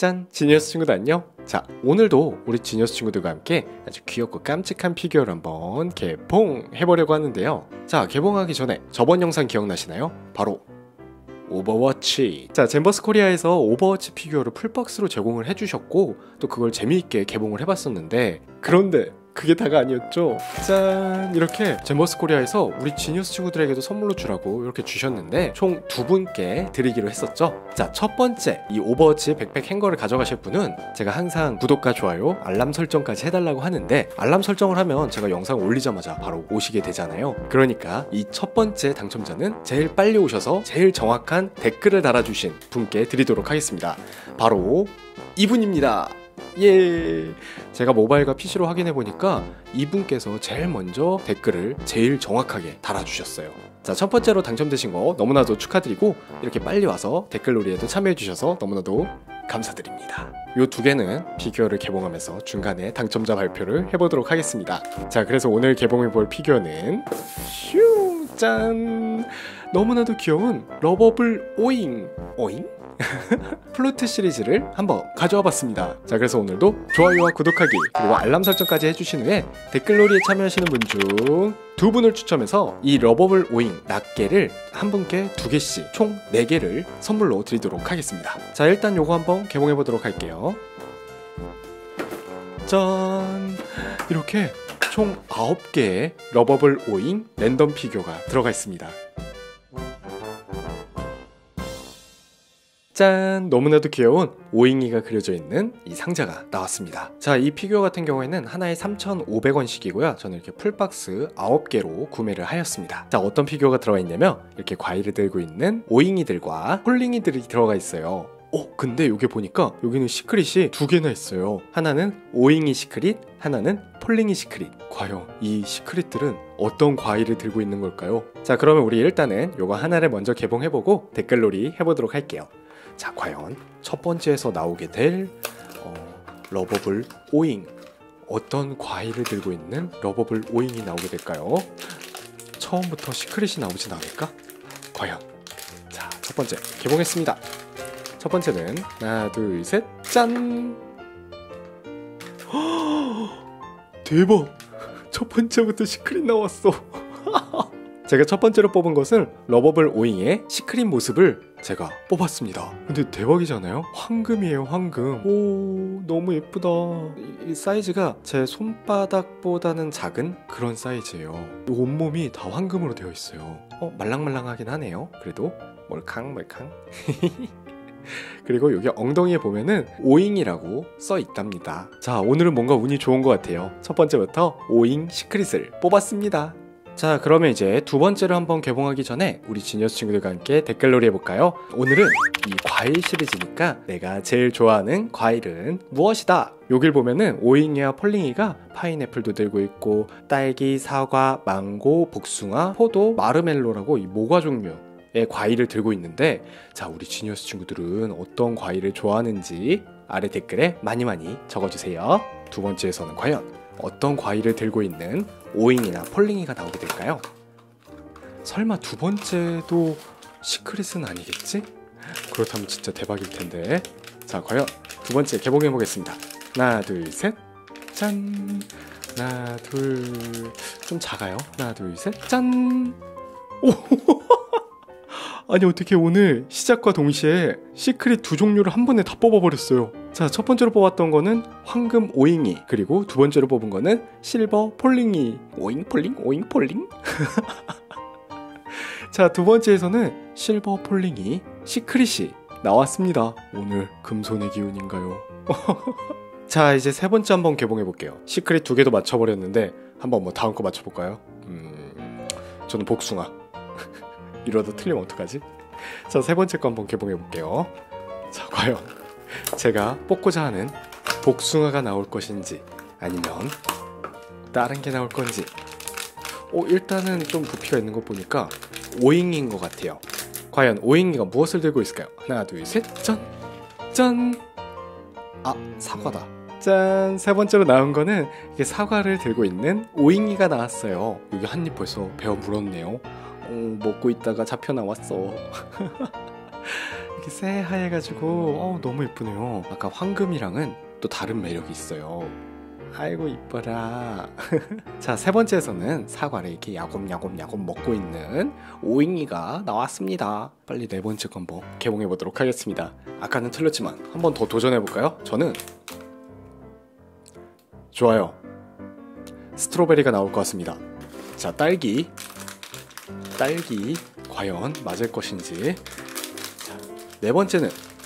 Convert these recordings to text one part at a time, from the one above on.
짠! 지니어스 친구들 안녕? 자, 오늘도 우리 지니어스 친구들과 함께 아주 귀엽고 깜찍한 피규어를 한번 개봉해보려고 하는데요. 자, 개봉하기 전에 저번 영상 기억나시나요? 바로 오버워치. 자, 잼버스 코리아에서 오버워치 피규어를 풀박스로 제공을 해주셨고 또 그걸 재미있게 개봉을 해봤었는데, 그런데 그게 다가 아니었죠. 짠! 이렇게 잼버스 코리아에서 우리 지니어스 친구들에게도 선물로 주라고 이렇게 주셨는데 총 2분께 드리기로 했었죠. 자, 첫 번째 이 오버워치 백팩 행거를 가져가실 분은 제가 항상 구독과 좋아요, 알람 설정까지 해달라고 하는데, 알람 설정을 하면 제가 영상 올리자마자 바로 오시게 되잖아요. 그러니까 이 첫 번째 당첨자는 제일 빨리 오셔서 제일 정확한 댓글을 달아주신 분께 드리도록 하겠습니다. 바로 이분입니다. 예, 제가 모바일과 PC로 확인해보니까 이분께서 제일 먼저 댓글을 제일 정확하게 달아주셨어요. 자, 첫 번째로 당첨되신 거 너무나도 축하드리고, 이렇게 빨리 와서 댓글놀이에도 참여해주셔서 너무나도 감사드립니다. 요 2개는 피규어를 개봉하면서 중간에 당첨자 발표를 해보도록 하겠습니다. 자, 그래서 오늘 개봉해볼 피규어는 슈! 짠! 너무나도 귀여운 러버블 오잉! 플루트 시리즈를 한번 가져와 봤습니다. 자, 그래서 오늘도 좋아요와 구독하기 그리고 알람 설정까지 해주신 후에 댓글놀이에 참여하시는 분 중 2분을 추첨해서 이 러버블 오잉 낱개를 한 분께 2개씩 총 4개를 선물로 드리도록 하겠습니다. 자, 일단 요거 한번 개봉해 보도록 할게요. 짠! 이렇게 총 9개의 러버블 오잉 랜덤 피규어가 들어가 있습니다. 짠! 너무나도 귀여운 오잉이가 그려져 있는 이 상자가 나왔습니다. 자, 이 피규어 같은 경우에는 하나에 3,500원씩이고요. 저는 이렇게 풀박스 9개로 구매를 하였습니다. 자, 어떤 피규어가 들어가 있냐면 이렇게 과일을 들고 있는 오잉이들과 폴링이들이 들어가 있어요. 근데 여기 보니까 여기는 시크릿이 2개나 있어요. 하나는 오잉이 시크릿, 하나는 폴링이 시크릿. 과연 이 시크릿들은 어떤 과일을 들고 있는 걸까요? 자, 그러면 우리 일단은 요거 하나를 먼저 개봉해보고 댓글놀이 해보도록 할게요. 자, 과연 첫 번째에서 나오게 될 러버블 오잉, 어떤 과일을 들고 있는 러버블 오잉이 나오게 될까요? 처음부터 시크릿이 나오진 않을까? 과연. 자, 첫 번째 개봉했습니다. 첫 번째는 하나 둘 셋 짠! 대박! 첫 번째부터 시크릿 나왔어. 제가 첫 번째로 뽑은 것은 러버블 오잉의 시크릿 모습을 제가 뽑았습니다. 근데 대박이잖아요? 황금이에요, 황금. 오, 너무 예쁘다. 이 사이즈가 제 손바닥보다는 작은 그런 사이즈예요. 온몸이 다 황금으로 되어 있어요. 말랑말랑하긴 하네요. 그래도 몰캉몰캉. 그리고 여기 엉덩이에 보면은 오잉이라고 써 있답니다. 자, 오늘은 뭔가 운이 좋은 것 같아요. 첫 번째부터 오잉 시크릿을 뽑았습니다. 자, 그러면 이제 두 번째로 한번 개봉하기 전에 우리 지니어스 친구들과 함께 댓글놀이 해볼까요? 오늘은 이 과일 시리즈니까 내가 제일 좋아하는 과일은 무엇이다? 여길 보면은 오잉이와 폴링이가 파인애플도 들고 있고 딸기, 사과, 망고, 복숭아, 포도, 마르멜로라고 이 모과 종류의 과일을 들고 있는데, 자, 우리 지니어스 친구들은 어떤 과일을 좋아하는지 아래 댓글에 많이 적어주세요. 두 번째에서는 과연 어떤 과일을 들고 있는 오잉이나 폴링이가 나오게 될까요? 설마 두 번째도 시크릿은 아니겠지? 그렇다면 진짜 대박일 텐데. 자, 과연 두 번째 개봉해 보겠습니다. 하나 둘 셋 짠! 하나 둘, 좀 작아요. 하나 둘 셋 짠! 오! 아니, 어떻게 오늘 시작과 동시에 시크릿 2종류를 한 번에 다 뽑아버렸어요. 자, 첫 번째로 뽑았던 거는 황금 오잉이, 그리고 두 번째로 뽑은 거는 실버 폴링이. 오잉 폴링, 오잉 폴링. 자, 두 번째에서는 실버 폴링이 시크릿이 나왔습니다. 오늘 금손의 기운인가요? 자, 이제 세 번째 한번 개봉해 볼게요. 시크릿 2개도 맞춰버렸는데 한번 뭐 다음 거 맞춰볼까요? 저는 복숭아. 이러다 틀리면 어떡하지? 자, 세 번째 거 한번 개봉해 볼게요. 자, 과연 제가 뽑고자 하는 복숭아가 나올 것인지 아니면 다른 게 나올 건지. 일단은 좀 부피가 있는 거 보니까 오잉인 것 같아요. 과연 오잉이가 무엇을 들고 있을까요? 하나 둘 셋 짠! 짠! 아, 사과다. 짠! 세 번째로 나온 거는 이게 사과를 들고 있는 오잉이가 나왔어요. 여기 한 입 벌써 베어 물었네요. 먹고 있다가 잡혀 나왔어. 이렇게 새하얘가지고 너무 예쁘네요. 아까 황금이랑은 또 다른 매력이 있어요. 아이고 이뻐라. 자, 세 번째에서는 사과를 이렇게 야곱야곱야곱 먹고 있는 오잉이가 나왔습니다. 빨리 네 번째 거 한번 개봉해 보도록 하겠습니다. 아까는 틀렸지만 한번 더 도전해 볼까요? 저는 좋아요. 스트로베리가 나올 것 같습니다. 자, 딸기 과연 맞을 것인지. 자, 네 번째는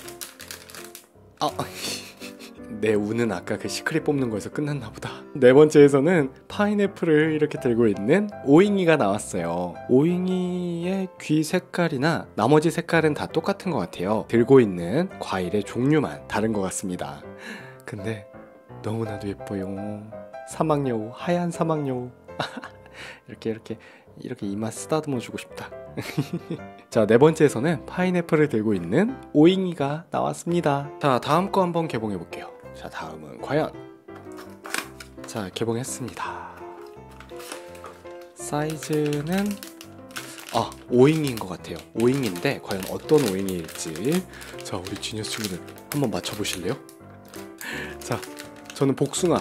내 운은 아까 그 시크릿 뽑는 거에서 끝났나 보다. 네 번째에서는 파인애플을 이렇게 들고 있는 오잉이가 나왔어요. 오잉이의 귀 색깔이나 나머지 색깔은 다 똑같은 것 같아요. 들고 있는 과일의 종류만 다른 것 같습니다. 근데 너무나도 예뻐요. 사막여우, 하얀 사막여우. 이렇게 이마 쓰다듬어 주고 싶다. 자, 네 번째에서는 파인애플을 들고 있는 오잉이가 나왔습니다. 자, 다음 거 한번 개봉해 볼게요. 자, 다음은 과연. 자, 개봉했습니다. 사이즈는 오잉인 것 같아요. 오잉인데 과연 어떤 오잉일지. 자, 우리 지니어스 친구들 한번 맞춰보실래요? 자, 저는 복숭아.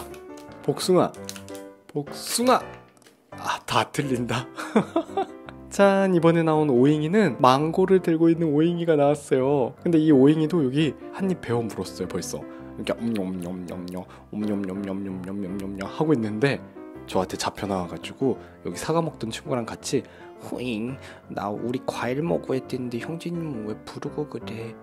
다 틀린다. 짠, 이번에 나온 오잉이는 망고를 들고 있는 오잉이가 나왔어요. 근데 이 오잉이도 여기 한 입 베어 물었어요. 벌써 이렇게 옴뇸뇸뇸뇸뇸뇸뇸뇸뇸 하고 있는데 저한테 잡혀 나와가지고 여기 사과 먹던 친구랑 같이 후잉, 나 우리 과일 먹어야 되는데 형제님은 왜 부르고 그래?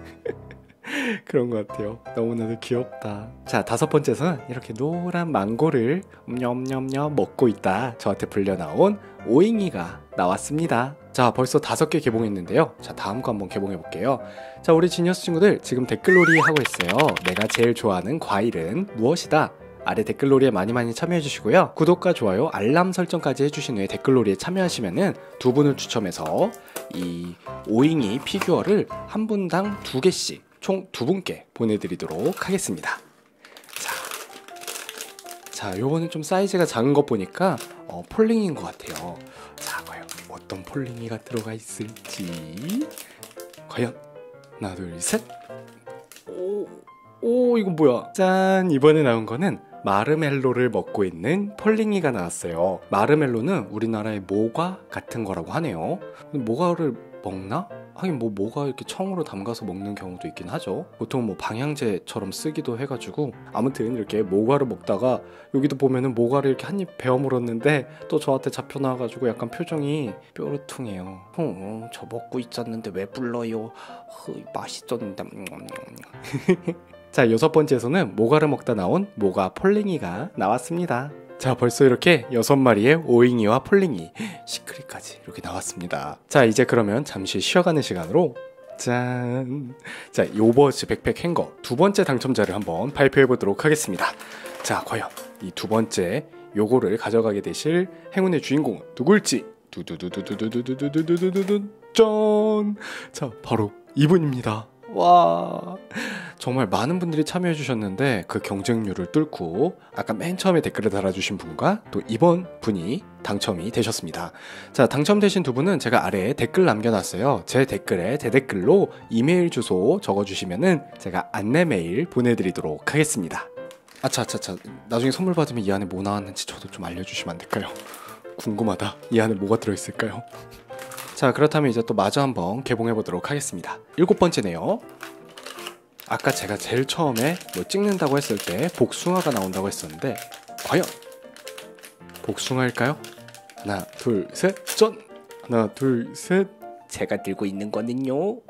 그런 것 같아요. 너무나도 귀엽다. 자, 다섯 번째는 이렇게 노란 망고를 냠냠냠 먹고 있다 저한테 불려 나온 오잉이가 나왔습니다. 자, 벌써 5개 개봉했는데요. 자, 다음 거 한번 개봉해 볼게요. 자, 우리 지니어스 친구들 지금 댓글놀이 하고 있어요. 내가 제일 좋아하는 과일은 무엇이다? 아래 댓글놀이에 많이 참여해 주시고요. 구독과 좋아요, 알람 설정까지 해주신 후에 댓글놀이에 참여하시면은 두 분을 추첨해서 이 오잉이 피규어를 한 분당 2개씩 총 2분께 보내드리도록 하겠습니다. 자, 요거는 좀 사이즈가 작은 것 보니까 폴링인 것 같아요. 자, 과연 어떤 폴링이가 들어가 있을지. 과연 하나, 둘, 셋. 오, 이거 뭐야? 짠, 이번에 나온 거는 마르멜로를 먹고 있는 폴링이가 나왔어요. 마르멜로는 우리나라의 모과 같은 거라고 하네요. 모과를 먹나? 하긴 모가 이렇게 청으로 담가서 먹는 경우도 있긴 하죠. 보통 방향제처럼 쓰기도 해가지고. 아무튼 이렇게 모과를 먹다가 여기도 보면은 모과를 이렇게 한 입 베어 물었는데 또 저한테 잡혀 나와가지고 약간 표정이 뾰루퉁해요. 저 먹고 있었는데 왜 불러요? 맛있었는데. 자, 6번째에서는 모과를 먹다 나온 모과 폴링이가 나왔습니다. 자, 벌써 이렇게 6마리의 오잉이와 폴링이, 시크릿까지 이렇게 나왔습니다. 자, 이제 그러면 잠시 쉬어가는 시간으로 짠! 자, 요버즈 백팩 행거 2번째 당첨자를 한번 발표해 보도록 하겠습니다. 자, 과연 이 2번째 요거를 가져가게 되실 행운의 주인공은 누굴지 두두두두두두두두두두두두 짠! 자, 바로 이분입니다. 와, 정말 많은 분들이 참여해 주셨는데 그 경쟁률을 뚫고 아까 맨 처음에 댓글을 달아주신 분과 또 이번 분이 당첨이 되셨습니다. 자, 당첨되신 두 분은 제가 아래에 댓글 남겨놨어요. 제 댓글에 제 댓글로 이메일 주소 적어주시면은 제가 안내 메일 보내드리도록 하겠습니다. 아차차차, 나중에 선물 받으면 이 안에 뭐 나왔는지 저도 좀 알려주시면 안 될까요? 궁금하다. 이 안에 뭐가 들어있을까요? 자, 그렇다면 이제 또 마저 한번 개봉해 보도록 하겠습니다. 7번째네요. 아까 제가 제일 처음에 찍는다고 했을 때 복숭아가 나온다고 했었는데 과연 복숭아일까요? 하나, 둘, 셋, 짠! 하나, 둘, 셋. 제가 들고 있는 거는요, 뿅!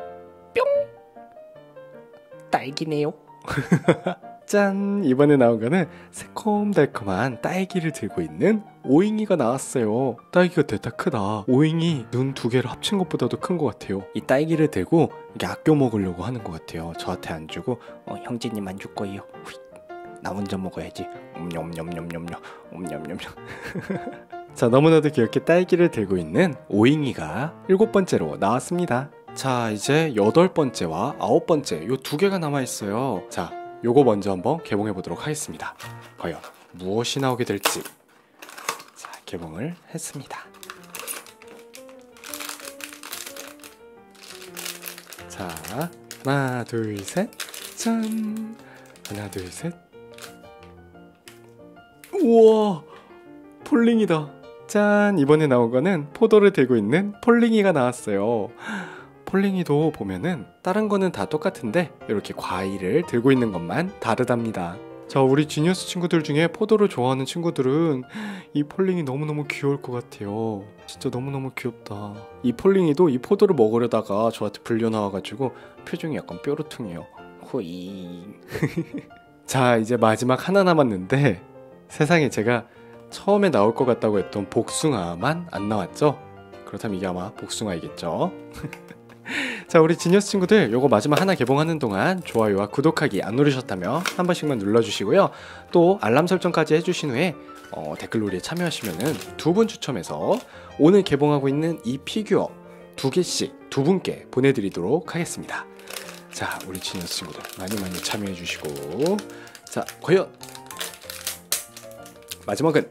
딸기네요. 짠! 이번에 나온 거는 새콤달콤한 딸기를 들고 있는 오잉이가 나왔어요. 딸기가 대다 크다. 오잉이 눈 2개를 합친 것보다도 큰 것 같아요. 이 딸기를 들고 이게 아껴 먹으려고 하는 것 같아요. 저한테 안 주고 형제님 안 줄 거예요. 나 혼자 먹어야지. 옴뇸뇸뇸뇸뇸 옴뇸뇸뇸. 자, 너무나도 귀엽게 딸기를 들고 있는 오잉이가 7번째로 나왔습니다. 자, 이제 8번째와 9번째 요 2개가 남아있어요. 자, 요거 먼저 한번 개봉해 보도록 하겠습니다. 과연 무엇이 나오게 될지. 자, 개봉을 했습니다. 자, 하나 둘 셋, 짠. 하나 둘 셋. 우와, 폴링이다. 짠. 이번에 나온 거는 포도를 들고 있는 폴링이가 나왔어요. 폴링이도 보면은 다른 거는 다 똑같은데 이렇게 과일을 들고 있는 것만 다르답니다. 자, 우리 지니어스 친구들 중에 포도를 좋아하는 친구들은 이 폴링이 너무너무 귀여울 것 같아요. 진짜 너무너무 귀엽다. 이 폴링이도 이 포도를 먹으려다가 저한테 불려 나와가지고 표정이 약간 뾰루퉁해요. 호잉. 자, 이제 마지막 하나 남았는데 세상에, 제가 처음에 나올 것 같다고 했던 복숭아만 안 나왔죠? 그렇다면 이게 아마 복숭아이겠죠? 자, 우리 지니어스 친구들, 요거 마지막 하나 개봉하는 동안 좋아요와 구독하기 안 누르셨다면 한 번씩만 눌러주시고요. 또 알람 설정까지 해주신 후에 댓글놀이에 참여하시면은 2분 추첨해서 오늘 개봉하고 있는 이 피규어 2개씩 2분께 보내드리도록 하겠습니다. 자, 우리 지니어스 친구들 많이 참여해주시고, 자, 과연 마지막은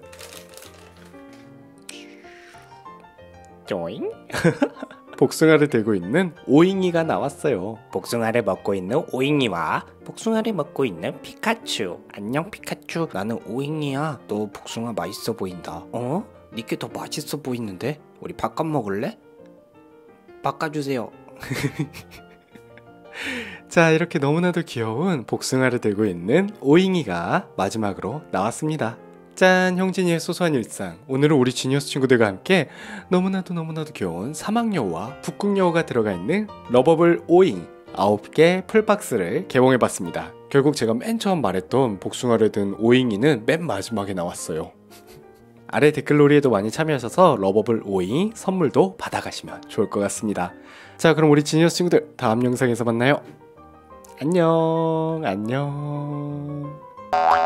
쪼잉? 복숭아를 들고 있는 오잉이가 나왔어요. 복숭아를 먹고 있는 오잉이와 복숭아를 먹고 있는 피카츄. 안녕 피카츄, 나는 오잉이야. 너 복숭아 맛있어 보인다. 니께 더 맛있어 보이는데? 우리 바꿔 먹을래? 바꿔주세요. 자, 이렇게 너무나도 귀여운 복숭아를 들고 있는 오잉이가 마지막으로 나왔습니다. 짠! 형진이의 소소한 일상. 오늘은 우리 지니어스 친구들과 함께 너무나도 귀여운 사막여우와 북극여우가 들어가 있는 러버블 오잉 9개 풀박스를 개봉해봤습니다. 결국 제가 맨 처음 말했던 복숭아를 든 오잉이는 맨 마지막에 나왔어요. 아래 댓글놀이에도 많이 참여하셔서 러버블 오잉 선물도 받아가시면 좋을 것 같습니다. 자, 그럼 우리 지니어스 친구들 다음 영상에서 만나요. 안녕.